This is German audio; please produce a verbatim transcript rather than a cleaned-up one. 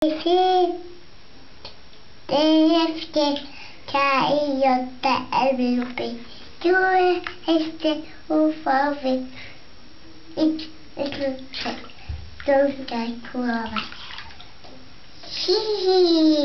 C, D, F, G, K, I, J, L, M, N, O, P, Q, R, S, T, U, V, W, X, Y, Z, W, X, Y, Z.